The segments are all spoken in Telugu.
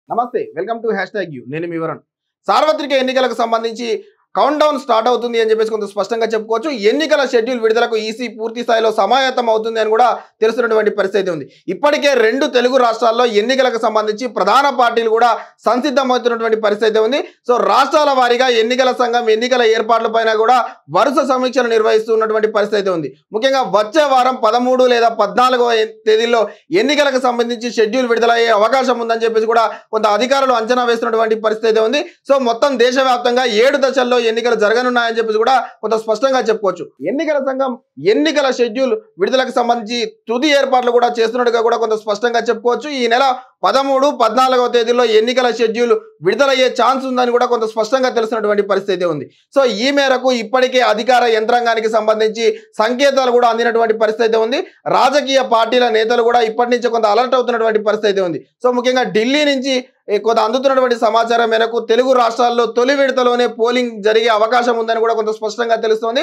నమస్తే వెల్కమ్ టు #యు నేను మీ వివరణ సార్వత్రిక ఎన్నికలకు సంబంధించి కౌంట్ డౌన్ స్టార్ట్ అవుతుంది అని చెప్పేసి కొంత స్పష్టంగా చెప్పుకోవచ్చు. ఎన్నికల షెడ్యూల్ విడుదలకు ఈసీ పూర్తి స్థాయిలో సమాయత్తం అవుతుంది అని కూడా తెలుస్తున్నటువంటి పరిస్థితి ఉంది. ఇప్పటికే రెండు తెలుగు రాష్ట్రాల్లో ఎన్నికలకు సంబంధించి ప్రధాన పార్టీలు కూడా సంసిద్ధమవుతున్నటువంటి పరిస్థితి ఉంది. సో రాష్ట్రాల వారీగా ఎన్నికల సంఘం ఎన్నికల ఏర్పాట్లపైన కూడా వరుస సమీక్షలు నిర్వహిస్తున్నటువంటి పరిస్థితి ఉంది. ముఖ్యంగా వచ్చే వారం 13 లేదా 14వ తేదీల్లో ఎన్నికలకు సంబంధించి షెడ్యూల్ విడుదలయ్యే అవకాశం ఉందని చెప్పేసి కూడా కొంత అధికారులు అంచనా వేస్తున్నటువంటి పరిస్థితి ఉంది. సో మొత్తం దేశవ్యాప్తంగా 7 దశల్లో ఎన్నికలు జరగనున్నాయని చెప్పేసి కూడా కొంత స్పష్టంగా చెప్పుకోవచ్చు. ఎన్నికల సంఘం ఎన్నికల షెడ్యూల్ విడుదలకు సంబంధించి తుది ఏర్పాట్లు కూడా చేస్తున్నట్టుగా కూడా కొంత స్పష్టంగా చెప్పుకోవచ్చు. ఈ నెల 13, 14వ తేదీల్లో ఎన్నికల షెడ్యూల్ విడుదలయ్యే ఛాన్స్ ఉందని కూడా కొంత స్పష్టంగా తెలుస్తున్నటువంటి పరిస్థితి ఉంది. సో ఈ మేరకు ఇప్పటికే అధికార యంత్రాంగానికి సంబంధించి సంకేతాలు కూడా అందినటువంటి పరిస్థితి ఉంది. రాజకీయ పార్టీల నేతలు కూడా ఇప్పటి నుంచి కొంత అలర్ట్ అవుతున్నటువంటి పరిస్థితి ఉంది. సో ముఖ్యంగా ఢిల్లీ నుంచి కొంత అందుతున్నటువంటి సమాచారం మేరకు తెలుగు రాష్ట్రాల్లో తొలి విడతలోనే పోలింగ్ జరిగే అవకాశం ఉందని కూడా కొంత స్పష్టంగా తెలుస్తోంది.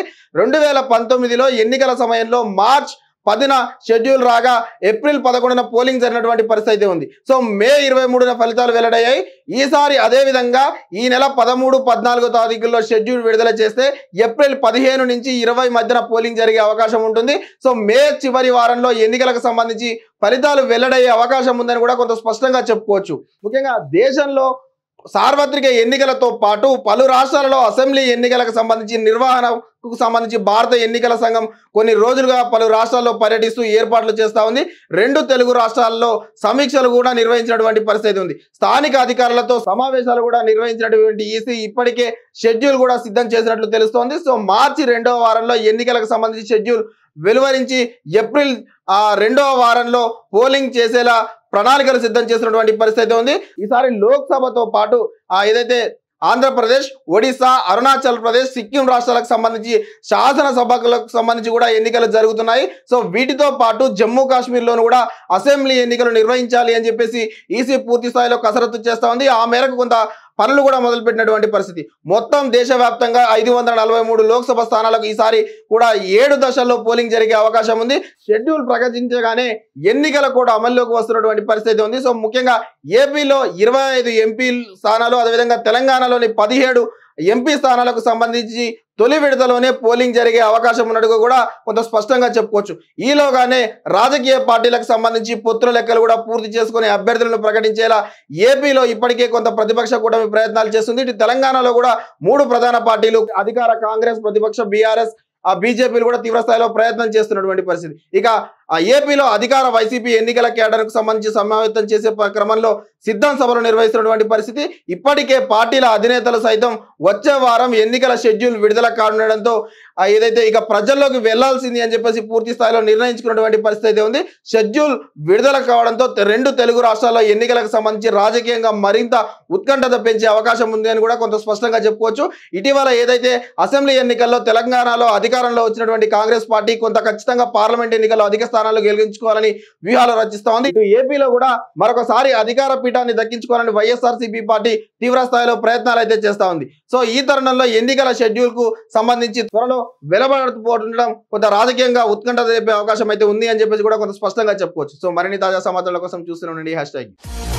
2019లో ఎన్నికల సమయంలో మార్చ్ 10న షెడ్యూల్ రాగా ఏప్రిల్ 11న పోలింగ్ జరిగినటువంటి పరిస్థితి ఉంది. సో మే 23న ఫలితాలు వెల్లడయ్యాయి. ఈసారి అదే విధంగా ఈ నెల 13, 14 తారీఖుల్లో షెడ్యూల్ విడుదల చేస్తే ఏప్రిల్ 15 నుంచి 20 మధ్యన పోలింగ్ జరిగే అవకాశం ఉంటుంది. సో మే చివరి వారంలో ఎన్నికలకు సంబంధించి ఫలితాలు వెల్లడయ్యే అవకాశం ఉందని కూడా కొంత స్పష్టంగా చెప్పుకోవచ్చు. ముఖ్యంగా దేశంలో సార్వత్రిక ఎన్నికలతో పాటు పలు రాష్ట్రాలలో అసెంబ్లీ ఎన్నికలకు సంబంధించి నిర్వహణకు సంబంధించి భారత ఎన్నికల సంఘం కొన్ని రోజులుగా పలు రాష్ట్రాల్లో పర్యటిస్తూ ఏర్పాట్లు చేస్తూ ఉంది. రెండు తెలుగు రాష్ట్రాల్లో సమీక్షలు కూడా నిర్వహించినటువంటి పరిస్థితి ఉంది. స్థానిక అధికారులతో సమావేశాలు కూడా నిర్వహించినటువంటి ఈసీ ఇప్పటికే షెడ్యూల్ కూడా సిద్ధం చేసినట్లు తెలుస్తోంది. సో మార్చి 2వ వారంలో ఎన్నికలకు సంబంధించి షెడ్యూల్ వెలువరించి ఏప్రిల్ 2వ వారంలో పోలింగ్ చేసేలా ప్రణాళికలు సిద్ధం చేసినటువంటి పరిస్థితి ఉంది. ఈసారి లోక్సభతో పాటు ఏదైతే ఆంధ్రప్రదేశ్, ఒడిశా, అరుణాచల్ ప్రదేశ్, సిక్కిం రాష్ట్రాలకు సంబంధించి శాసనసభలకు సంబంధించి కూడా ఎన్నికలు జరుగుతున్నాయి. సో వీటితో పాటు జమ్మూ కాశ్మీర్లోను కూడా అసెంబ్లీ ఎన్నికలు నిర్వహించాలి అని చెప్పేసి ఈసీ పూర్తి స్థాయిలో కసరత్తు చేస్తూ ఉంది. ఆ మేరకు కొంత పనులు కూడా మొదలుపెట్టినటువంటి పరిస్థితి. మొత్తం దేశవ్యాప్తంగా 543 లోక్సభ స్థానాలకు ఈసారి కూడా 7 దశల్లో పోలింగ్ జరిగే అవకాశం ఉంది. షెడ్యూల్ ప్రకటించగానే ఎన్నికల కూడా అమల్లోకి వస్తున్నటువంటి పరిస్థితి ఉంది. సో ముఖ్యంగా ఏపీలో 25 ఎంపీ స్థానాలు, అదేవిధంగా తెలంగాణలోని 17 ఎంపీ స్థానాలకు సంబంధించి తొలి విడతలోనే పోలింగ్ జరిగే అవకాశం ఉన్నట్టుగా కూడా కొంత స్పష్టంగా చెప్పుకోవచ్చు. ఈలోగానే రాజకీయ పార్టీలకు సంబంధించి పొత్తుల లెక్కలు కూడా పూర్తి చేసుకుని అభ్యర్థులను ప్రకటించేలా ఏపీలో ఇప్పటికే కొంత ప్రతిపక్ష కూటమి ప్రయత్నాలు చేస్తుంది. ఇటు తెలంగాణలో కూడా 3 ప్రధాన పార్టీలు అధికార కాంగ్రెస్, ప్రతిపక్ష బీఆర్ఎస్, బీజేపీలు కూడా తీవ్ర స్థాయిలో ప్రయత్నం చేస్తున్నటువంటి పరిస్థితి. ఇక ఏపీలో అధికార వైసీపీ ఎన్నికల కేడర్కు సంబంధించి సమావేశం చేసే క్రమంలో సిద్ధం సభలు నిర్వహిస్తున్నటువంటి పరిస్థితి. ఇప్పటికే పార్టీల అధినేతలు సైతం వచ్చే వారం ఎన్నికల షెడ్యూల్ విడుదల కానుండడంతో ఏదైతే ఇక ప్రజల్లోకి వెళ్లాల్సింది అని చెప్పేసి పూర్తి స్థాయిలో నిర్ణయించుకున్నటువంటి పరిస్థితి ఉంది. షెడ్యూల్ విడుదల కావడంతో రెండు తెలుగు రాష్ట్రాల్లో ఎన్నికలకు సంబంధించి రాజకీయంగా మరింత ఉత్కంఠత పెంచే అవకాశం ఉంది అని కూడా కొంత స్పష్టంగా చెప్పుకోవచ్చు. ఇటీవల ఏదైతే అసెంబ్లీ ఎన్నికల్లో తెలంగాణలో అధికారంలో వచ్చినటువంటి కాంగ్రెస్ పార్టీ కొంత ఖచ్చితంగా పార్లమెంట్ ఎన్నికల్లో అధిక స్థానాలు గెలిపించుకోవాలని వ్యూహాలు రచిస్తా ఉంది. ఇటు ఏపీలో కూడా మరొకసారి అధికార పీఠాన్ని దక్కించుకోవాలని వైఎస్ఆర్సీపీ పార్టీ తీవ్ర స్థాయిలో ప్రయత్నాలు అయితే చేస్తా ఉంది. సో ఈ తరుణంలో ఎన్నికల షెడ్యూల్ కు సంబంధించి త్వరలో వెలువడకపోవడం కొంత రాజకీయంగా ఉత్కంఠ రేపే అవకాశం అయితే ఉంది అని చెప్పేసి కూడా కొంత స్పష్టంగా చెప్పుకోవచ్చు. సో మరిన్ని తాజా సమాచారాల కోసం చూస్తూనే ఉండండి #.